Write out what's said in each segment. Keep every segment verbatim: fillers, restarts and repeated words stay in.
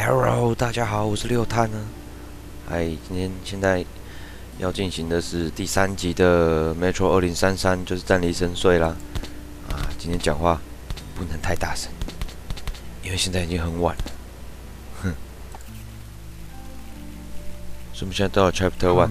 Hello，大家好，我是六探呢。嗨，今天现在要进行的是第三集的 Metro 二零三三，就是战离深邃啦。啊，今天讲话不能太大声，因为现在已经很晚了。哼。所以我们现在到了 Chapter One。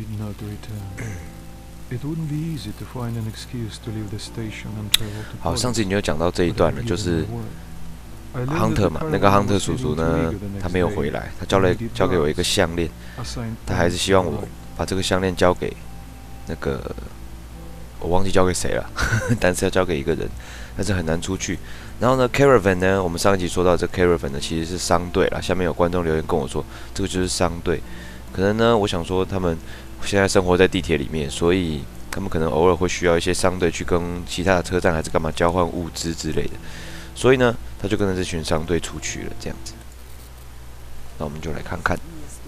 好，上次你就讲到这一段了，就是。Hunter 嘛，那个 Hunter 叔叔呢，他没有回来，他交了交给我一个项链，他还是希望我把这个项链交给那个，我忘记交给谁了，但是要交给一个人，但是很难出去。然后呢 ，Caravan 呢，我们上一集说到这 Caravan 呢，其实是商队啦。下面有观众留言跟我说，这个就是商队。可能呢，我想说他们现在生活在地铁里面，所以他们可能偶尔会需要一些商队去跟其他的车站还是干嘛交换物资之类的。所以呢，他就跟着这群商队出去了，这样子。那我们就来看看。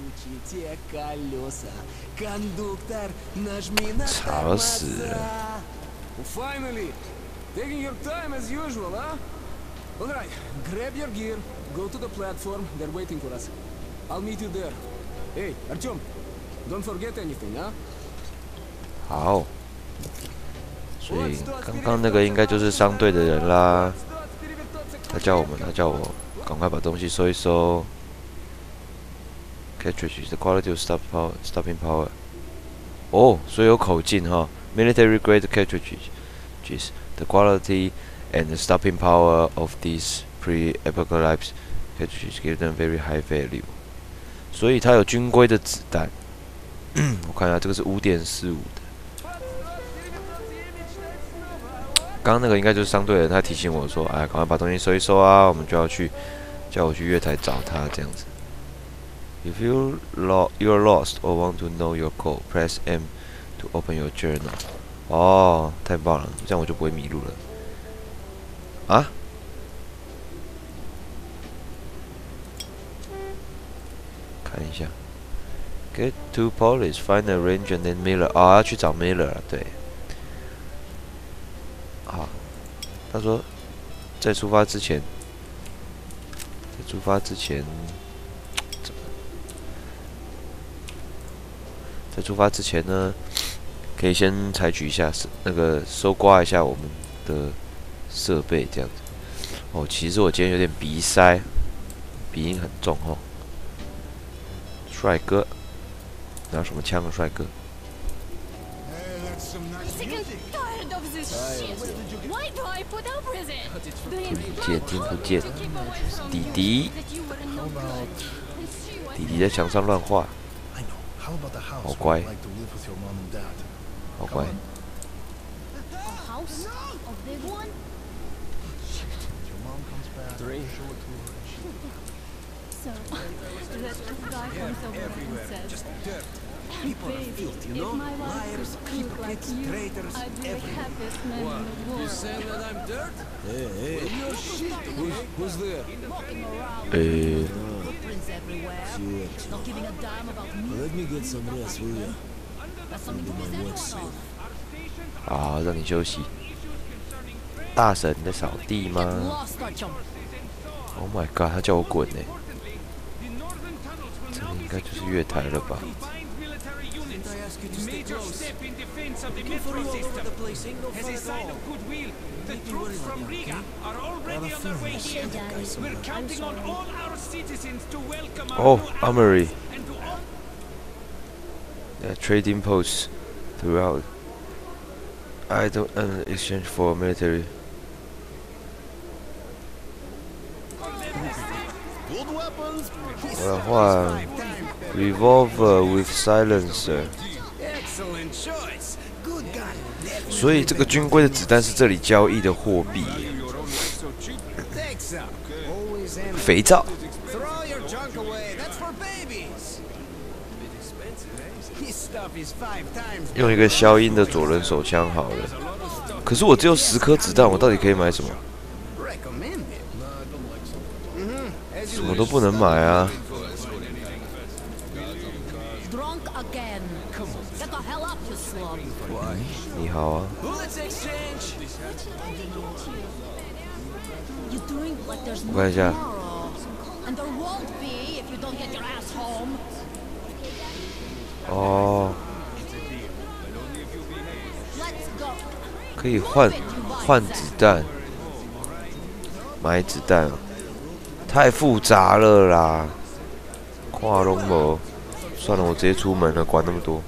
吵死了！ Finally, taking your time as usual, huh? All right, grab your gear, go to the platform. They're waiting for us. I'll meet you there. Hey, Artyom, don't forget anything, huh? 好。所以刚刚那个应该就是商队的人啦。 他叫我们，他叫我赶快把东西收一收。Cartridge, the quality of stop power, stopping power. 哦，所以有口径哈。Military grade cartridges, the quality and the stopping power of these pre-apocalypse cartridges give them very high value. 所以它有军规的子弹。我看一下，这个是五点四五的。 刚刚那个应该就是商队的人，他提醒我说：“哎，赶快把东西收一收啊，我们就要去，叫我去月台找他这样子。” If you lo you're lost or want to know your code, press M to open your journal. 哦，太棒了，这样我就不会迷路了。啊？看一下 ，Get to police, find a ranger named Miller. 啊，要去找 Miller 了，对。 好，他说，在出发之前，在出发之前，在出发之前呢，可以先采取一下那个搜刮一下我们的设备，这样子。哦，其实我今天有点鼻塞，鼻音很重哦。帅哥，拿什么枪啊，帅哥？ 听不见，听不见。弟弟，弟弟在墙上乱画，好乖，好乖。 People are filth, you know? Liars, hypocrites, traitors, everyone. What? You saying that I'm dirt? Hey, hey. Well, you're shit. Who's, who's there? Uh, Footprints everywhere. Not giving a damn about me. Let me get some rest, will ya? That's something to do with anyone. 好，让你休息。大神在扫地吗 ？Oh my god， 他叫我滚呢、欸！这里应该就是月台了吧？ Major step in defense of the metro system. As a sign of goodwill, the troops from Riga are already on their way here. We're counting on all our citizens to welcome our Oh, new armory. and to all Yeah, trading posts throughout. I don't uh, exchange for military. Good weapons. 我要换 revolver with silencer. excellent choice. Good gun. 所以这个军规的子弹是这里交易的货币。 Take some. Always and 肥皂。 throw your junk away. That's for babies. This stuff is five times. 用一个消音的左轮手枪好了。可是我只有十颗子弹，我到底可以买什么？ Recommend it. Mm-hmm. 什么都不能买啊！ Drunk again. Get the hell up, you slug. 你好啊。 Bullets exchange. You drink like there's 我看一下， tomorrow. And there won't be if you don't get your ass home. 哦， Let's go. 可以换换子弹，买子弹，太复杂了啦，看拢无。算了，我直接出门了，管那么多。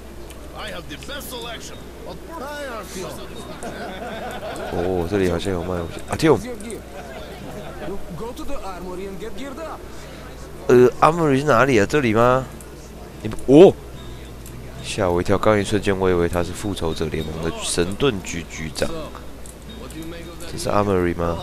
哦，这里好像有卖东西。阿 Tim， 呃 ，Armory 是哪里啊？这里吗？你哦，吓我一跳！刚一瞬间，我以为他是复仇者联盟的神盾局局长。这是 Armory 吗？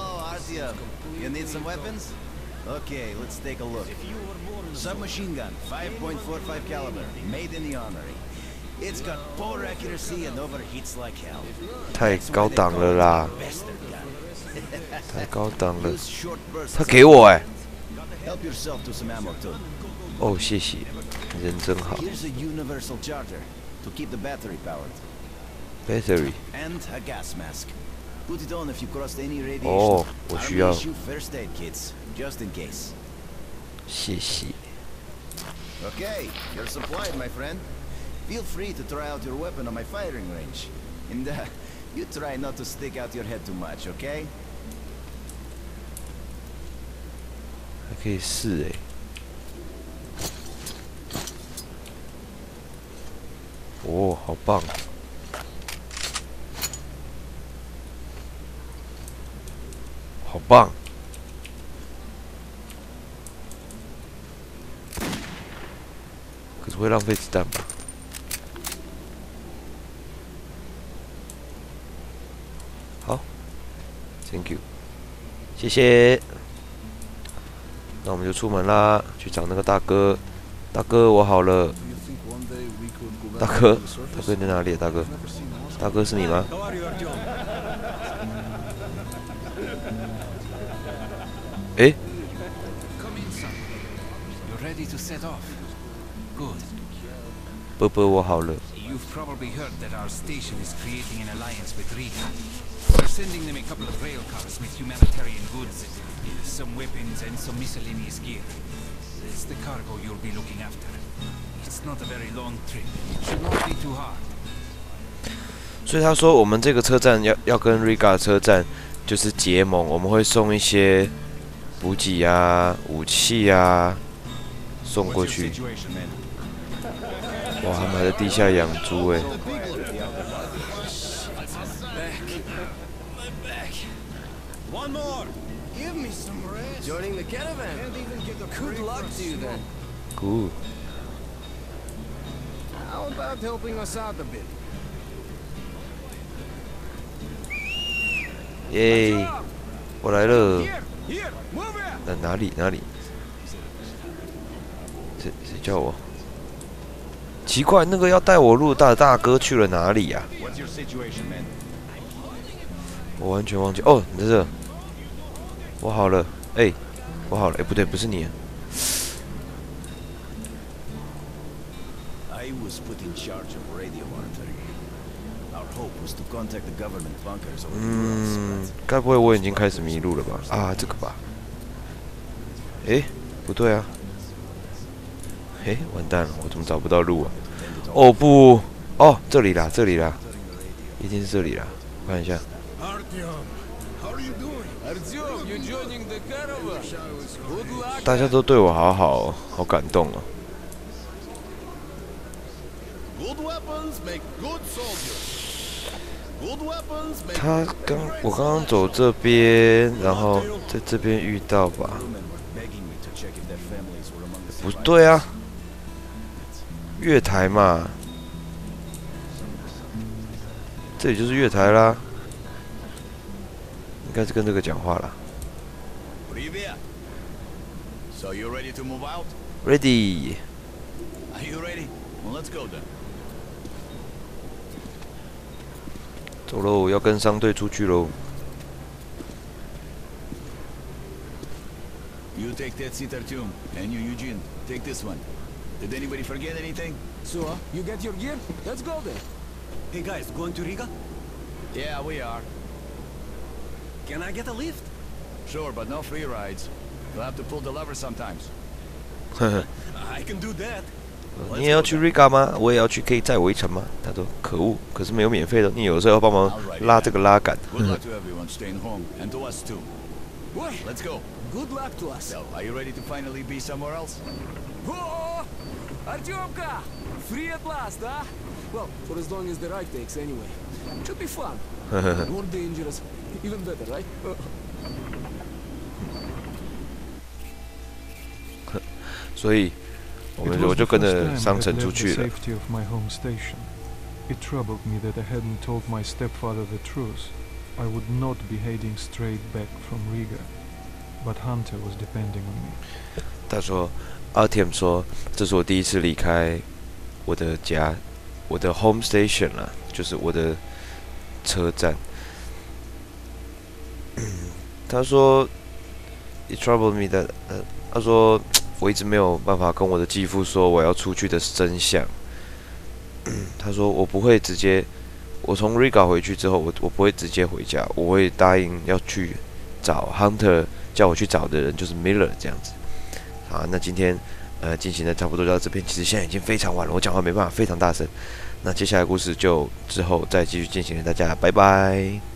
Okay, let's take a look. Submachine gun, five point four five caliber, made in the armory. It's got poor accuracy and overheats like hell. 太高档了啦！太高档了。他给我哎、欸。 Help yourself to some ammo too. 哦，谢谢，人真好。 Here's a universal charger to keep the battery powered. Battery. And a gas mask. Put it on if you crossed any radiation. 哦，我需要。 Issue first aid kits, just in case. 谢谢。 Okay, you're supplied, my friend. Feel free to try out your weapon on my firing range. And uh, you try not to stick out your head too much, okay? 还可以试哎。哦，好棒！好棒！可是会浪费子弹吧？好 ，Thank you， 谢谢。那我们就出门啦，去找那个大哥。大哥，我好了。大哥，大哥你在哪里？大哥，大哥是你吗？诶。 波波，我好了。 You've probably heard that our station is creating an alliance with Riga. We're sending them a couple of rail cars with humanitarian goods, some weapons and some miscellaneous gear. It's the cargo you'll be looking after. It's not a very long trip. It should not be too hard. 所以他说，我们这个车站要要跟 Riga 车站就是结盟，我们会送一些补给啊、武器啊送过去。 哇，他们还在地下养猪哎！ One more. Give me some rest. Joining the caravan. Good luck to you then. Good. How about helping us out a bit? 耶！我来了。 Here, here, move it. 那哪里哪里？谁谁叫我？ 奇怪，那个要带我入大的大哥去了哪里呀、啊？我完全忘记。哦，你在这。我好了，哎、欸，我好了，哎、欸，不对，不是你、啊。 I was put in charge of radio monitoring. Our hope was to contact the government bunkers over the 嗯，该不会我已经开始迷路了吧？啊，这个吧。哎、欸，不对啊。 哎，完蛋了！我怎么找不到路啊？哦不，哦这里啦，这里啦，一定是这里啦。我看一下。大家都对我好好哦，好感动哦。他刚，我刚刚走这边，然后在这边遇到吧？不对啊。 月台嘛，这里就是月台啦，应该是跟这个讲话啦。 So you ready to move out? Ready. Are you ready? Well, let's go then. 走喽，要跟商队出去喽。 You take that seat, Artyom, and you, Eugene, take this one. Did anybody forget anything? So, you get your gear? Let's go then. Hey guys, going to Riga? Yeah, we are. Can I get a lift? Sure, but no free rides. You'll have to pull the lever sometimes. 呵呵， I can do that. 你也要去 Riga 吗？我也要去，可以载我一程吗？他说可恶，可是没有免费的，你有时候要帮忙拉这个拉杆。 Good luck to everyone staying home, and to us too. Boy, Let's go. good luck to us. So, are you ready to finally be somewhere else? Oh, Artyomka! Free at last, huh? Well, for as long as the ride takes, anyway. Should be fun. More dangerous. Even better, right? 所以，我们我就跟着商城出去了。 It troubled me that I hadn't told my stepfather the truth. I would not be heading straight back from Riga, but Hunter was depending on me. 他说 ，Artyom 说，这是我第一次离开我的家，我的 home station 啦，就是我的车站。他说 ，It troubled me that， 呃，他说我一直没有办法跟我的继父说我要出去的真相。他说我不会直接，我从 Riga 回去之后，我我不会直接回家，我会答应要去找 Hunter 叫我去找的人，就是 Miller 这样子。好，那今天呃进行的差不多到这边，其实现在已经非常晚了，我讲话没办法非常大声。那接下来故事就之后再继续进行，大家拜拜。